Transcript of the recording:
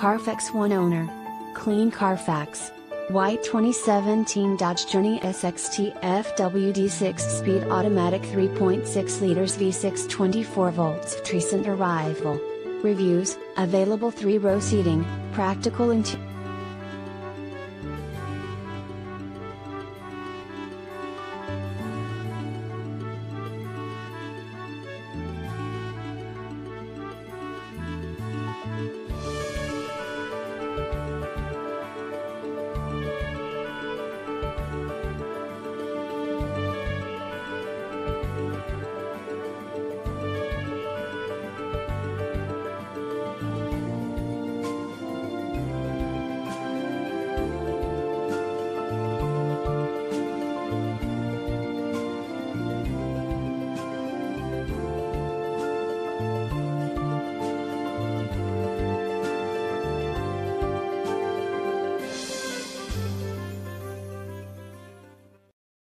CARFAX One-Owner. Clean Carfax. White 2017 Dodge Journey SXT FWD 6-speed automatic 3.6 liters V6 24 volts recent arrival. Reviews: available 3-row seating, practical interior.